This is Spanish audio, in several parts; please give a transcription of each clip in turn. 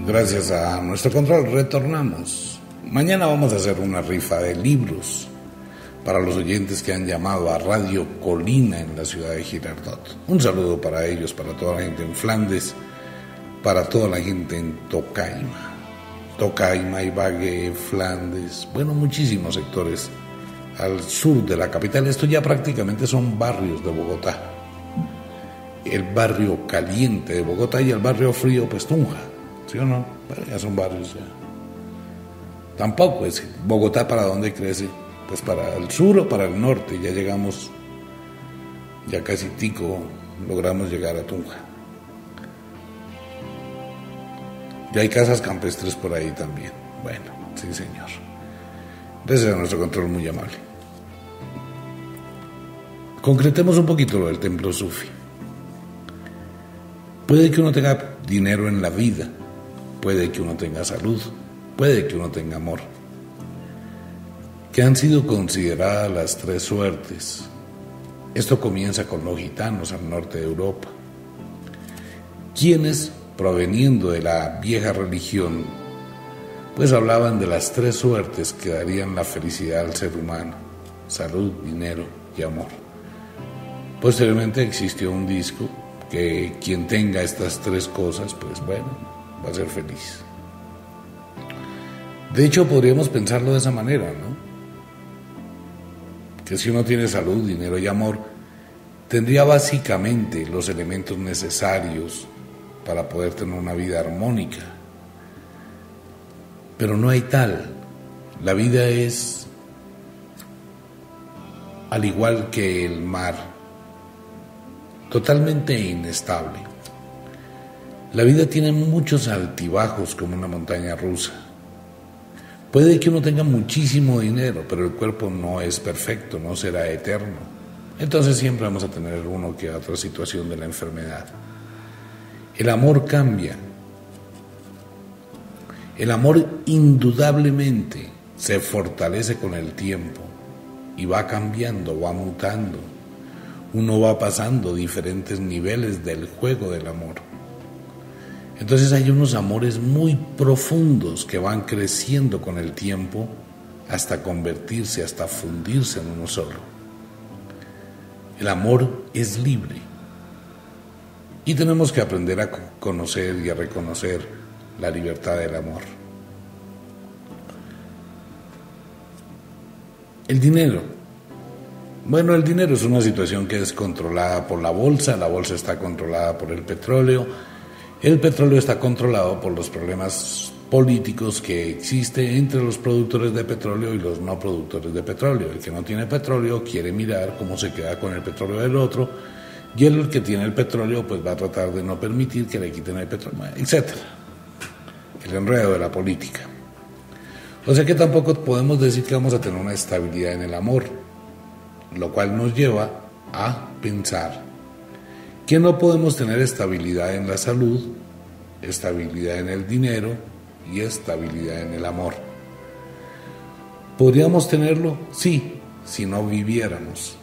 Gracias a nuestro control retornamos. Mañana vamos a hacer una rifa de libros para los oyentes que han llamado a Radio Colina en la ciudad de Girardot. Un saludo para ellos, para toda la gente en Flandes, para toda la gente en Tocaima, Ibagué, Flandes, bueno, muchísimos sectores al sur de la capital. Esto ya prácticamente son barrios de Bogotá. El barrio caliente de Bogotá y el barrio frío, pues Tunja, ¿sí o no? Bueno, ya son barrios ya. Tampoco es Bogotá para dónde crece, pues para el sur o para el norte. Ya llegamos, ya casi tico logramos llegar a Tunja. Y hay casas campestres por ahí también. Bueno, sí señor. Gracias a nuestro control muy amable. Concretemos un poquito lo del templo sufi. Puede que uno tenga dinero en la vida, puede que uno tenga salud, puede que uno tenga amor, que han sido consideradas las tres suertes. Esto comienza con los gitanos al norte de Europa, quienes, proveniendo de la vieja religión, pues hablaban de las tres suertes que darían la felicidad al ser humano: salud, dinero y amor. Posteriormente existió un disco que quien tenga estas tres cosas, pues bueno, va a ser feliz. De hecho, podríamos pensarlo de esa manera, ¿no? Que si uno tiene salud, dinero y amor, tendría básicamente los elementos necesarios para poder tener una vida armónica. Pero no hay tal. La vida es, al igual que el mar, totalmente inestable. La vida tiene muchos altibajos como una montaña rusa. Puede que uno tenga muchísimo dinero, pero el cuerpo no es perfecto, no será eterno. Entonces siempre vamos a tener uno que otra situación de la enfermedad. El amor cambia. El amor indudablemente se fortalece con el tiempo y va cambiando, va mutando. Uno va pasando diferentes niveles del juego del amor. Entonces hay unos amores muy profundos que van creciendo con el tiempo hasta convertirse, hasta fundirse en uno solo. El amor es libre. Y tenemos que aprender a conocer y a reconocer la libertad del amor. El dinero. Bueno, el dinero es una situación que es controlada por la bolsa está controlada por el petróleo está controlado por los problemas políticos que existen entre los productores de petróleo y los no productores de petróleo. El que no tiene petróleo quiere mirar cómo se queda con el petróleo del otro, y el que tiene el petróleo pues va a tratar de no permitir que le quiten el petróleo, etc. El enredo de la política. O sea que tampoco podemos decir que vamos a tener una estabilidad en el amor, lo cual nos lleva a pensar que no podemos tener estabilidad en la salud, estabilidad en el dinero y estabilidad en el amor. ¿Podríamos tenerlo? Sí, si no viviéramos.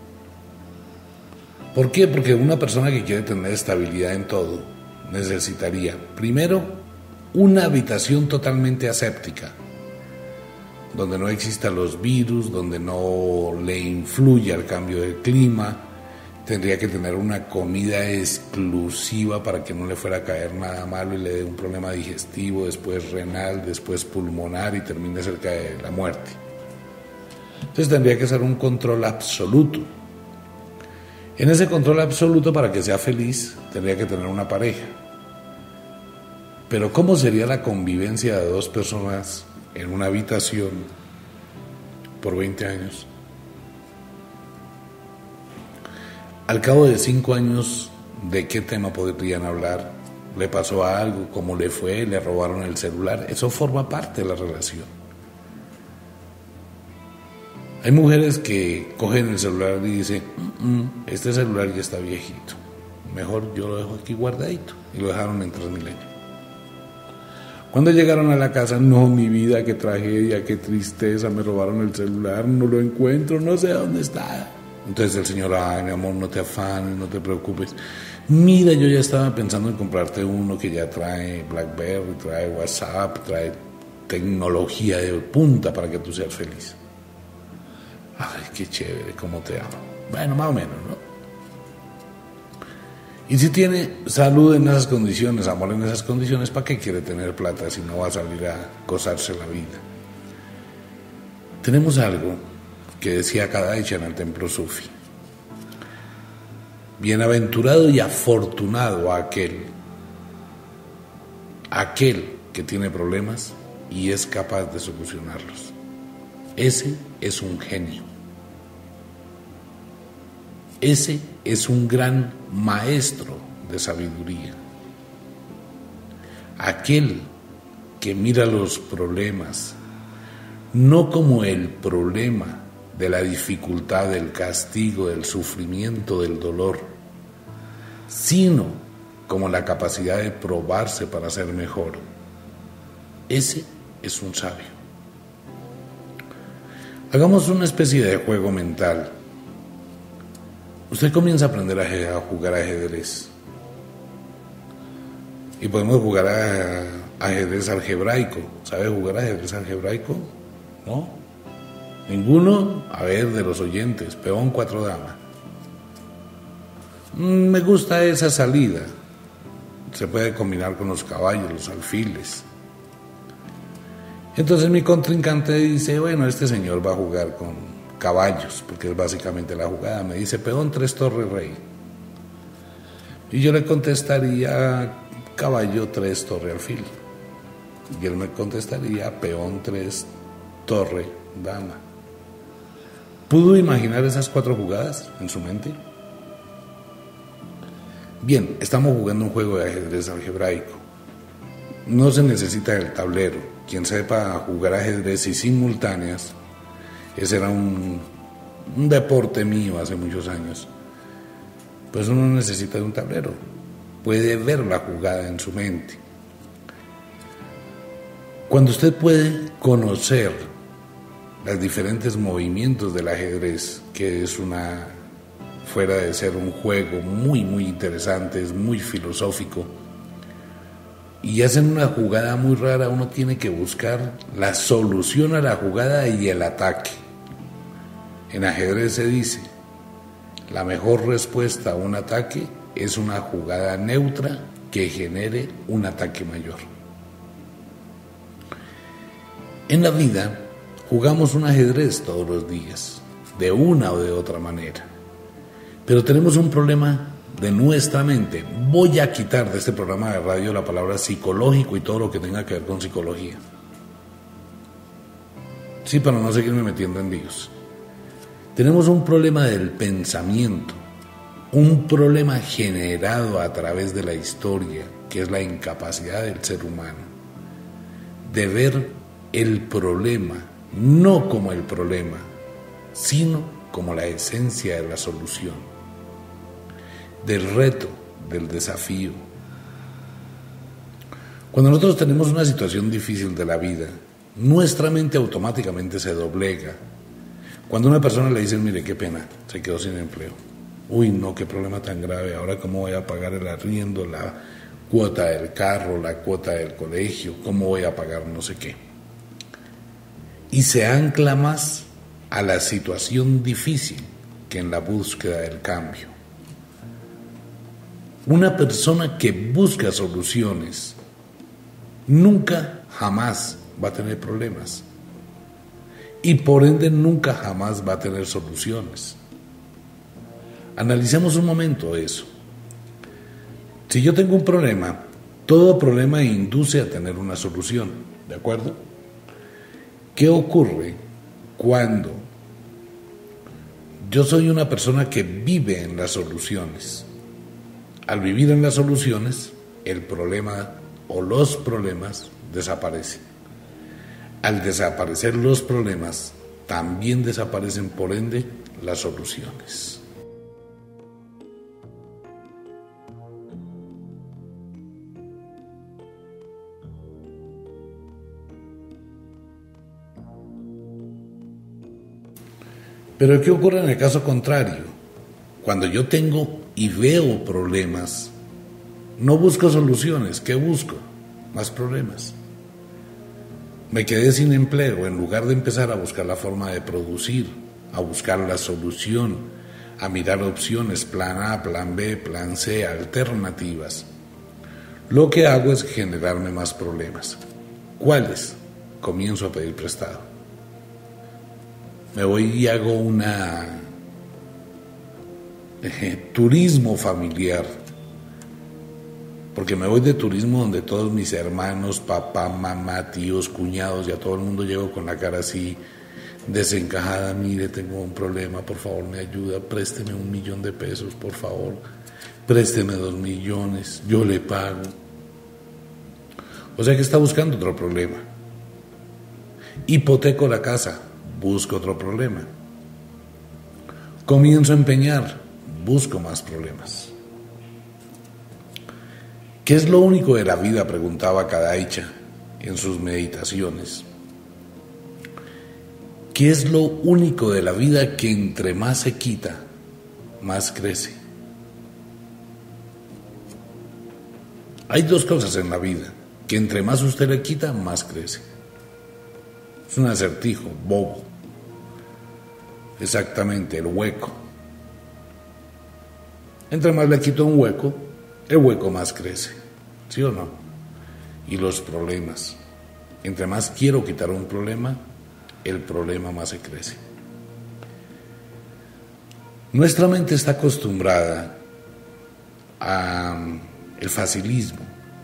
¿Por qué? Porque una persona que quiere tener estabilidad en todo necesitaría, primero, una habitación totalmente aséptica, donde no existan los virus, donde no le influya el cambio del clima. Tendría que tener una comida exclusiva para que no le fuera a caer nada malo y le dé un problema digestivo, después renal, después pulmonar y termine cerca de la muerte. Entonces tendría que ser un control absoluto. En ese control absoluto, para que sea feliz, tendría que tener una pareja. Pero ¿cómo sería la convivencia de dos personas en una habitación por 20 años? Al cabo de 5 años, ¿de qué tema podrían hablar? ¿Le pasó algo? ¿Cómo le fue? ¿Le robaron el celular? Eso forma parte de la relación. Hay mujeres que cogen el celular y dicen, este celular ya está viejito, mejor yo lo dejo aquí guardadito, y lo dejaron en Transmilenio. Cuando llegaron a la casa, no, mi vida, qué tragedia, qué tristeza, me robaron el celular, no lo encuentro, no sé dónde está. Entonces el señor, ay, mi amor, no te afanes, no te preocupes. Mira, yo ya estaba pensando en comprarte uno que ya trae BlackBerry, trae WhatsApp, trae tecnología de punta para que tú seas feliz. Ay, qué chévere, cómo te amo. Bueno, más o menos, ¿no? Y si tiene salud en esas condiciones, amor en esas condiciones, ¿para qué quiere tener plata si no va a salir a gozarse la vida? Tenemos algo que decía Kadaisha en el templo sufi. Bienaventurado y afortunado aquel que tiene problemas y es capaz de solucionarlos. Ese es un genio. Ese es un gran maestro de sabiduría. Aquel que mira los problemas no como el problema de la dificultad, del castigo, del sufrimiento, del dolor, sino como la capacidad de probarse para ser mejor. Ese es un sabio. Hagamos una especie de juego mental. Usted comienza a aprender a jugar ajedrez. Y podemos jugar a ajedrez algebraico. ¿Sabe jugar ajedrez algebraico? ¿No? ¿Ninguno? A ver, de los oyentes, peón 4 damas. Me gusta esa salida. Se puede combinar con los caballos, los alfiles. Entonces mi contrincante dice, bueno, este señor va a jugar con caballos, porque es básicamente la jugada. Me dice, peón 3 torre rey. Y yo le contestaría, caballo 3 torre alfil. Y él me contestaría, peón 3 torre dama. ¿Pudo imaginar esas 4 jugadas en su mente? Bien, estamos jugando un juego de ajedrez algebraico. No se necesita el tablero. Quien sepa jugar ajedrez y simultáneas, ese era un deporte mío hace muchos años. Pues uno no necesita de un tablero. Puede ver la jugada en su mente. Cuando usted puede conocer los diferentes movimientos del ajedrez, que es fuera de ser un juego muy, muy interesante, es muy filosófico, y hacen una jugada muy rara, uno tiene que buscar la solución a la jugada y el ataque. En ajedrez se dice, la mejor respuesta a un ataque es una jugada neutra que genere un ataque mayor. En la vida jugamos un ajedrez todos los días, de una o de otra manera, pero tenemos un problema de nuestra mente. Voy a quitar de este programa de radio la palabra psicológico y todo lo que tenga que ver con psicología. Sí, para no seguirme metiendo en líos. Tenemos un problema del pensamiento, un problema generado a través de la historia, que es la incapacidad del ser humano de ver el problema no como el problema, sino como la esencia de la solución, del reto, del desafío. Cuando nosotros tenemos una situación difícil de la vida, nuestra mente automáticamente se doblega. Cuando a una persona le dicen, mire, qué pena, se quedó sin empleo. Uy, no, qué problema tan grave, ahora cómo voy a pagar el arriendo, la cuota del carro, la cuota del colegio, cómo voy a pagar no sé qué. Y se ancla más a la situación difícil que en la búsqueda del cambio. Una persona que busca soluciones nunca, jamás va a tener problemas. Y por ende nunca, jamás va a tener soluciones. Analicemos un momento eso. Si yo tengo un problema, todo problema induce a tener una solución, ¿de acuerdo? ¿Qué ocurre cuando yo soy una persona que vive en las soluciones? Al vivir en las soluciones, el problema o los problemas desaparecen. Al desaparecer los problemas, también desaparecen por ende las soluciones. Pero ¿qué ocurre en el caso contrario? Cuando yo tengo y veo problemas, no busco soluciones. ¿Qué busco? Más problemas. Me quedé sin empleo. En lugar de empezar a buscar la forma de producir, a buscar la solución, a mirar opciones, plan A, plan B, plan C, alternativas, lo que hago es generarme más problemas. ¿Cuáles? Comienzo a pedir prestado. Me voy y hago turismo familiar, porque me voy de turismo donde todos mis hermanos, papá, mamá, tíos, cuñados, y a todo el mundo llego con la cara así desencajada. Mire, tengo un problema, por favor me ayuda, présteme $1.000.000, por favor, présteme 2 millones, yo le pago. O sea que está buscando otro problema. Hipoteco la casa, busco otro problema. Comienzo a empeñar, busco más problemas. ¿Qué es lo único de la vida?, preguntaba Kadaicha en sus meditaciones. ¿Qué es lo único de la vida que entre más se quita, más crece? Hay dos cosas en la vida que entre más usted le quita, más crece. Es un acertijo bobo. Exactamente, el hueco. Entre más le quito un hueco, el hueco más crece. ¿Sí o no? Y los problemas. Entre más quiero quitar un problema, el problema más se crece. Nuestra mente está acostumbrada al facilismo.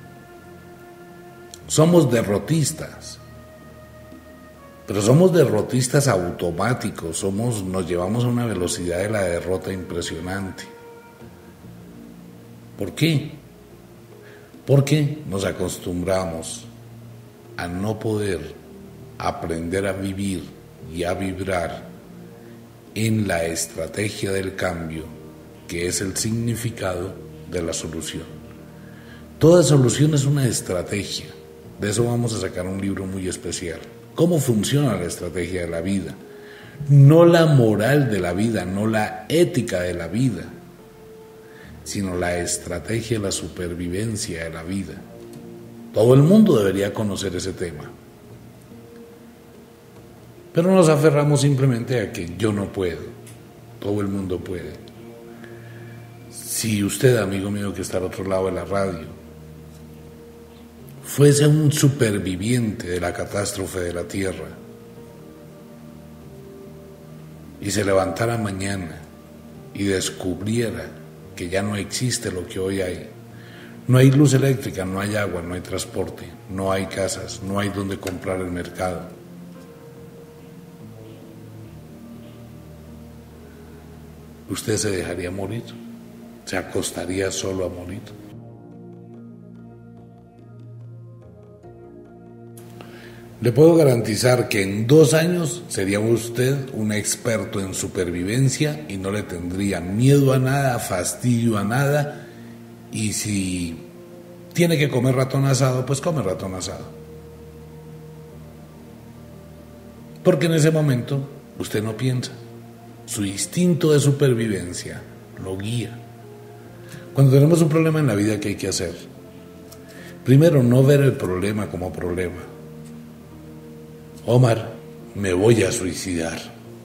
Somos derrotistas, pero somos derrotistas automáticos, nos llevamos a una velocidad de la derrota impresionante. ¿Por qué? Porque nos acostumbramos a no poder aprender a vivir y a vibrar en la estrategia del cambio, que es el significado de la solución. Toda solución es una estrategia. De eso vamos a sacar un libro muy especial. ¿Cómo funciona la estrategia de la vida? No la moral de la vida, no la ética de la vida, sino la estrategia de la supervivencia de la vida. Todo el mundo debería conocer ese tema. Pero nos aferramos simplemente a que yo no puedo, todo el mundo puede. Si usted, amigo mío que está al otro lado de la radio, fuese un superviviente de la catástrofe de la Tierra y se levantara mañana y descubriera que ya no existe lo que hoy hay, no hay luz eléctrica, no hay agua, no hay transporte, no hay casas, no hay donde comprar el mercado, ¿usted se dejaría morir? ¿Se acostaría solo a morir? Le puedo garantizar que en 2 años sería usted un experto en supervivencia y no le tendría miedo a nada, fastidio a nada, y si tiene que comer ratón asado, pues come ratón asado. Porque en ese momento usted no piensa, su instinto de supervivencia lo guía. Cuando tenemos un problema en la vida, ¿qué hay que hacer? Primero, no ver el problema como problema. Omar, me voy a suicidar.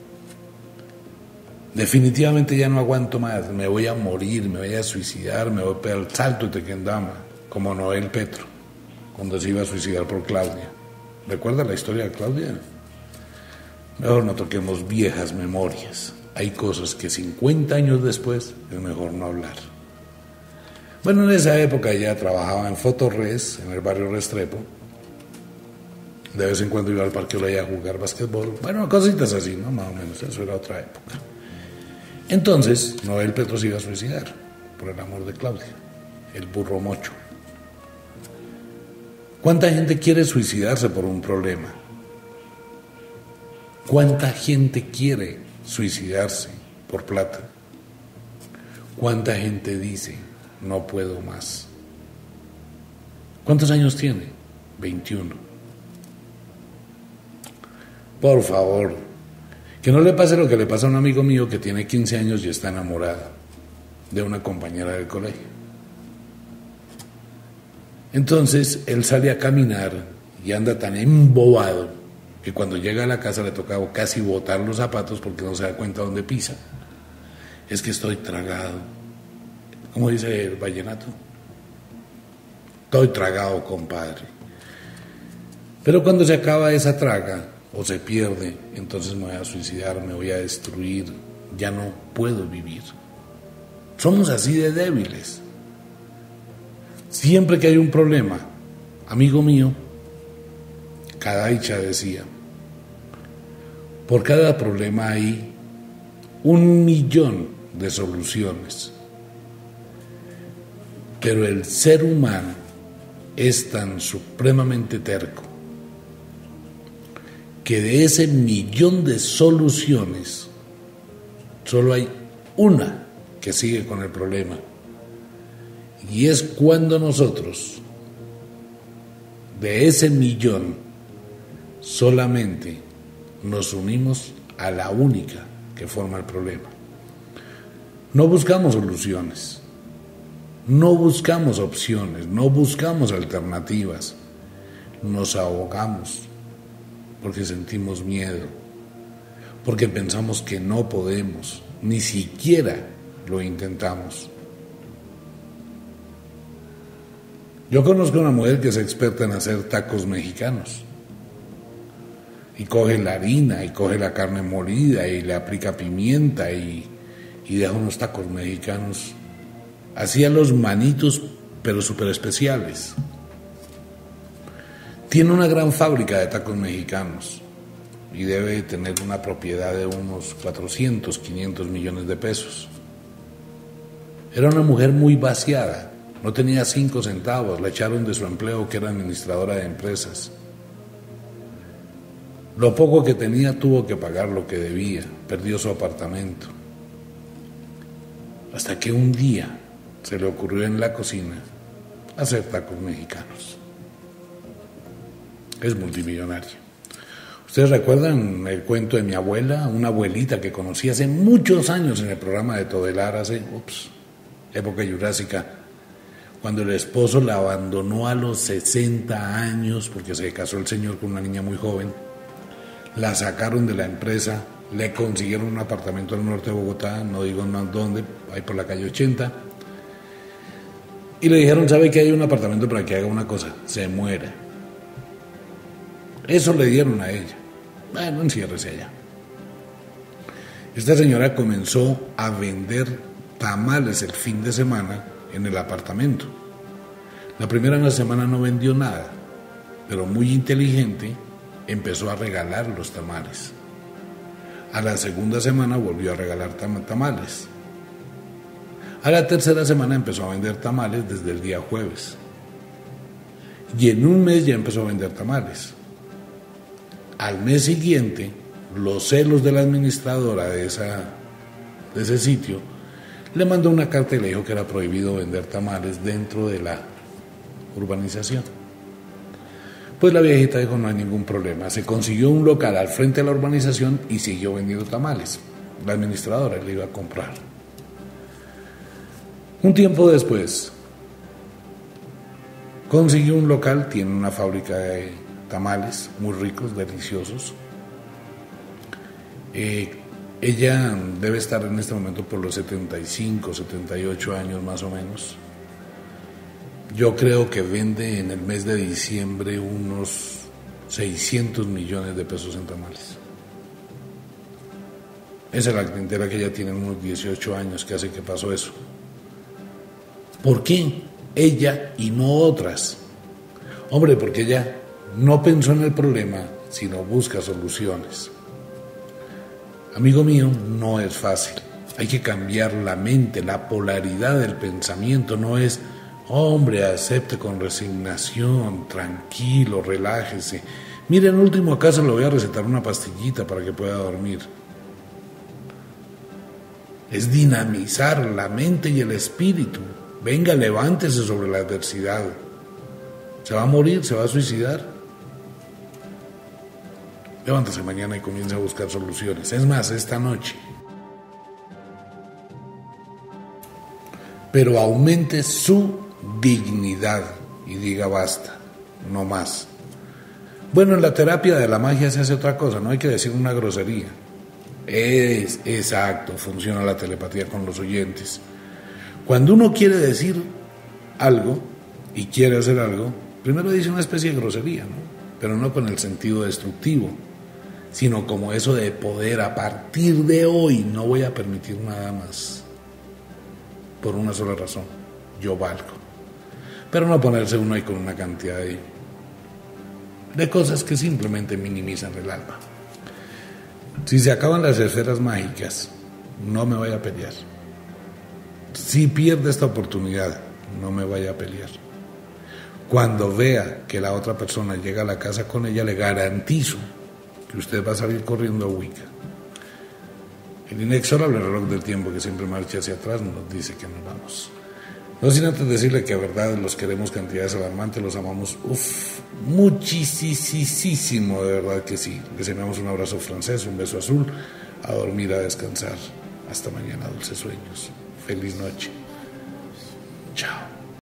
Definitivamente ya no aguanto más, me voy a morir, me voy a suicidar, me voy a pegar el salto de Tequendama, como Noel Petro, cuando se iba a suicidar por Claudia. ¿Recuerda la historia de Claudia? Mejor no toquemos viejas memorias. Hay cosas que 50 años después es mejor no hablar. Bueno, en esa época ella trabajaba en Fotorres, en el barrio Restrepo. De vez en cuando iba al Parque Olaya a jugar básquetbol. Bueno, cositas así, ¿no? Más o menos, eso era otra época. Entonces, Noel Petro se iba a suicidar por el amor de Claudia, el burro mocho. ¿Cuánta gente quiere suicidarse por un problema? ¿Cuánta gente quiere suicidarse por plata? ¿Cuánta gente dice, no puedo más? ¿Cuántos años tiene? 21. Por favor, Que no le pase lo que le pasa a un amigo mío que tiene 15 años y está enamorada de una compañera del colegio. Entonces él sale a caminar y anda tan embobado que cuando llega a la casa le toca casi botar los zapatos porque no se da cuenta dónde pisa. Es que estoy tragado. ¿Cómo dice el vallenato? Estoy tragado, compadre. Pero cuando se acaba esa traga o se pierde, entonces me voy a suicidar, me voy a destruir, ya no puedo vivir. Somos así de débiles. Siempre que hay un problema, amigo mío, Kadaicha decía, por cada problema hay 1.000.000 de soluciones, pero el ser humano es tan supremamente terco que de ese 1.000.000 de soluciones solo hay una que sigue con el problema, y es cuando nosotros de ese 1.000.000 solamente nos unimos a la única que forma el problema. No buscamos soluciones, no buscamos opciones, no buscamos alternativas, nos ahogamos porque sentimos miedo, porque pensamos que no podemos, ni siquiera lo intentamos. Yo conozco una mujer que es experta en hacer tacos mexicanos, y coge la harina y coge la carne molida y le aplica pimienta y deja unos tacos mexicanos, hacía los manitos pero súper especiales. Tiene una gran fábrica de tacos mexicanos y debe tener una propiedad de unos 400, 500 millones de pesos. Era una mujer muy vaciada, no tenía 5 centavos, la echaron de su empleo, que era administradora de empresas. Lo poco que tenía tuvo que pagar lo que debía, perdió su apartamento. Hasta que un día se le ocurrió en la cocina hacer tacos mexicanos. Es multimillonaria. ¿Ustedes recuerdan el cuento de mi abuela? Una abuelita que conocí hace muchos años en el programa de Todelar, época jurásica, cuando el esposo la abandonó a los 60 años porque se casó el señor con una niña muy joven, la sacaron de la empresa, le consiguieron un apartamento al norte de Bogotá, no digo dónde, ahí por la calle 80, y le dijeron, ¿sabe que hay un apartamento para que haga una cosa? Se muera. Eso le dieron a ella. Bueno, enciérrese allá. Esta señora comenzó a vender tamales el fin de semana en el apartamento. La primera semana no vendió nada, pero muy inteligente empezó a regalar los tamales. A la segunda semana volvió a regalar tamales. A la tercera semana empezó a vender tamales desde el día jueves. Y en un mes ya empezó a vender tamales. Al mes siguiente, los celos de la administradora de ese sitio le mandó una carta y le dijo que era prohibido vender tamales dentro de la urbanización. Pues la viejita dijo, no hay ningún problema. Se consiguió un local al frente de la urbanización y siguió vendiendo tamales. La administradora le iba a comprar. Un tiempo después, consiguió un local, tiene una fábrica de tamales muy ricos, deliciosos. Ella debe estar en este momento por los 75, 78 años más o menos. Yo creo que vende en el mes de diciembre unos 600 millones de pesos en tamales. Esa es la clientela que ella tiene, unos 18 años que hace que pasó eso. ¿Por qué ella y no otras? Hombre, porque ella no pensó en el problema, sino busca soluciones. Amigo mío, no es fácil. Hay que cambiar la mente, la polaridad del pensamiento. No es, hombre, acepte con resignación, tranquilo, relájese. Mire, en último caso le voy a recetar una pastillita para que pueda dormir. Es dinamizar la mente y el espíritu. Venga, levántese sobre la adversidad. ¿Se va a morir? ¿Se va a suicidar? Levántese mañana y comience a buscar soluciones. Es más, esta noche. Pero aumente su dignidad y diga basta, no más. Bueno, en la terapia de la magia se hace otra cosa, no hay que decir una grosería. Es exacto, funciona la telepatía con los oyentes. Cuando uno quiere decir algo y quiere hacer algo, primero dice una especie de grosería, ¿no? Pero no con el sentido destructivo, sino como eso de poder, a partir de hoy no voy a permitir nada más, por una sola razón, yo valgo. Pero no ponerse uno ahí con una cantidad de cosas que simplemente minimizan el alma. Si se acaban las esferas mágicas, no me vaya a pelear. Si pierde esta oportunidad, no me vaya a pelear. Cuando vea que la otra persona llega a la casa con ella, le garantizo que usted va a salir corriendo a Wicca. El inexorable reloj del tiempo que siempre marcha hacia atrás nos dice que nos vamos. No sin antes decirle que a verdad los queremos cantidades alarmantes, los amamos, muchísimo, de verdad que sí. Les enviamos un abrazo francés, un beso azul, a dormir, a descansar. Hasta mañana, dulces sueños. Feliz noche. Chao.